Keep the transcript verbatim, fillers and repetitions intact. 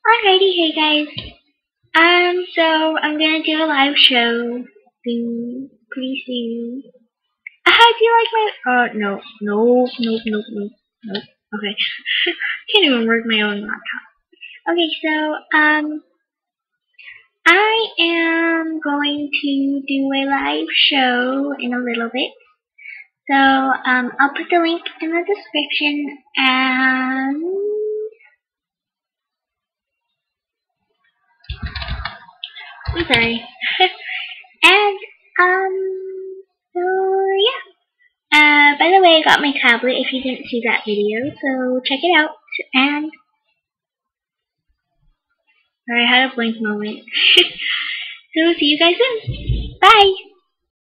Alrighty, hey guys. Um, so I'm gonna do a live show soon, pretty soon. Uh, How do you like my? Uh, no, no, nope, nope, nope, nope. Okay, can't even work my own laptop. Okay, so um, I am going to do a live show in a little bit. So um, I'll put the link in the description and. I'm sorry. and um, so yeah. Uh, by the way, I got my tablet if you didn't see that video, so check it out. And sorry, I had a blank moment. So see you guys soon. Bye.